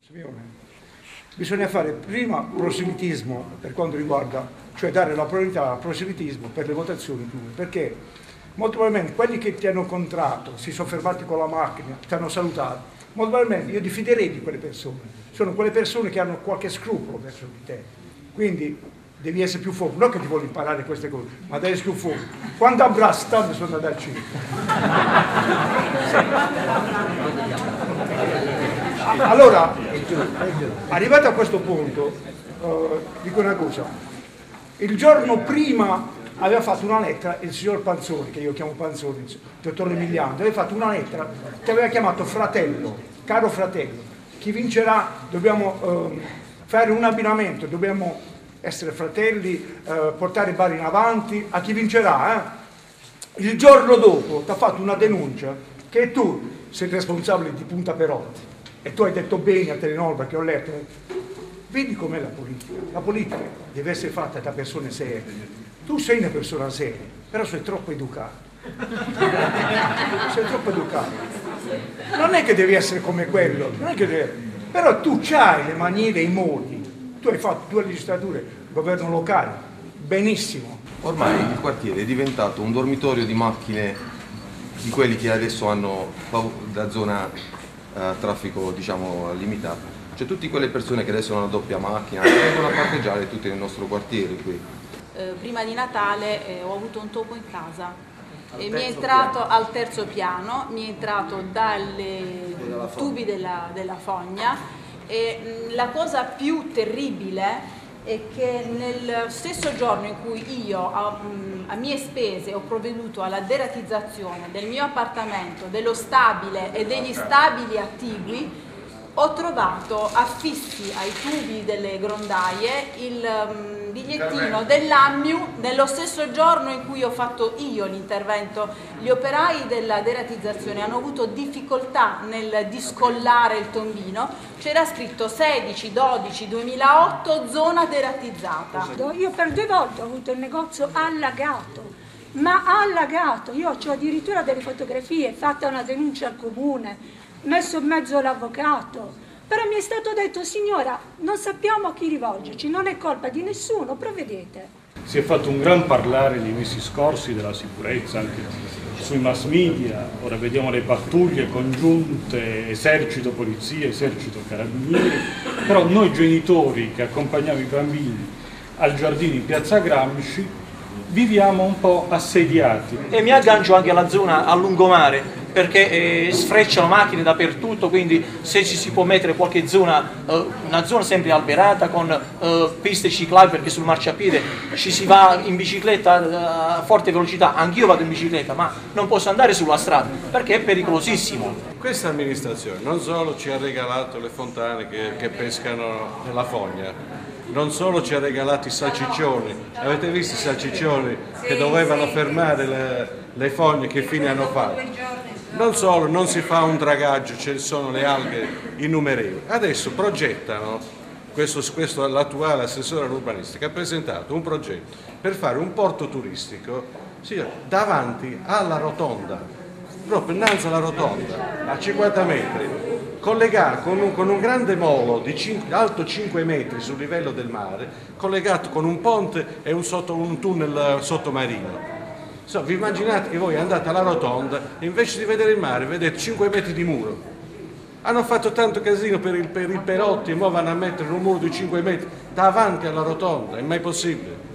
Bisogna fare prima proselitismo per quanto riguarda, cioè dare la priorità al proselitismo per le votazioni tue, perché molto probabilmente quelli che ti hanno contratto, si sono fermati con la macchina, ti hanno salutato, molto probabilmente io diffiderei di quelle persone, sono quelle persone che hanno qualche scrupolo verso di te, quindi devi essere più forte, non che ti voglio imparare queste cose, ma devi essere più forte. Quando abbracci tanto sono andato al cinema. Allora, arrivato a questo punto, dico una cosa, il giorno prima aveva fatto una lettera il signor Panzoni, che io chiamo Panzoni, il dottor Emiliano, aveva fatto una lettera che aveva chiamato fratello, caro fratello, chi vincerà dobbiamo fare un abbinamento, dobbiamo essere fratelli, portare i bar in avanti, a chi vincerà. Il giorno dopo ti ha fatto una denuncia che tu sei responsabile di Punta Perotti e tu hai detto bene a Telenor, che ho letto, vedi com'è la politica deve essere fatta da persone serie, tu sei una persona seria, però sei troppo educato, sei troppo educato, non è che devi essere come quello, non è che però tu c'hai le maniere, i modi, tu hai fatto 2 legislature, governo locale, benissimo. Ormai il quartiere è diventato un dormitorio di macchine di quelli che adesso hanno la zona traffico, diciamo, limitato. Cioè tutte quelle persone che adesso hanno una doppia macchina vengono a parcheggiare tutte nel nostro quartiere qui. Prima di Natale ho avuto un topo in casa e mi è entrato al terzo piano, mi è entrato dai tubi della fogna e la cosa più terribile è che nel stesso giorno in cui io a mie spese ho provveduto alla deratizzazione del mio appartamento, dello stabile e degli stabili attigui, ho trovato affissi ai tubi delle grondaie il bigliettino dell'AMIU nello stesso giorno in cui ho fatto io l'intervento. Gli operai della deratizzazione hanno avuto difficoltà nel discollare il tombino, c'era scritto 16-12-2008 zona deratizzata. Io per 2 volte ho avuto il negozio allagato, ma allagato, io ho addirittura delle fotografie, fatta una denuncia al comune, messo in mezzo l'avvocato, però mi è stato detto: signora, non sappiamo a chi rivolgerci, non è colpa di nessuno, provvedete. Si è fatto un gran parlare nei mesi scorsi della sicurezza anche sui mass media, ora vediamo le pattuglie congiunte, esercito polizia, esercito carabinieri, però noi genitori che accompagniamo i bambini al giardino in piazza Gramsci viviamo un po' assediati. E mi aggancio anche alla zona a lungomare, perché sfrecciano macchine dappertutto, quindi se ci si può mettere qualche zona, una zona sempre alberata con piste ciclabili, perché sul marciapiede ci si va in bicicletta a forte velocità, anch'io vado in bicicletta, ma non posso andare sulla strada perché è pericolosissimo. Questa amministrazione non solo ci ha regalato le fontane che pescano nella fogna, non solo ci ha regalato i salciccioni, avete visto i salciccioni che dovevano fermare le fogne, che fine hanno fatto? Non solo, non si fa un dragaggio, ci sono le alghe innumerevoli. Adesso progettano, l'attuale assessore all'urbanistica ha presentato un progetto per fare un porto turistico davanti alla rotonda, proprio innanzi alla rotonda, a 50 metri, collegato con un grande molo alto 5 metri sul livello del mare, collegato con un ponte e un tunnel sottomarino. Vi immaginate che voi andate alla rotonda e invece di vedere il mare vedete 5 metri di muro. Hanno fatto tanto casino per il Perotti e ora vanno a mettere un muro di 5 metri davanti alla rotonda, è mai possibile?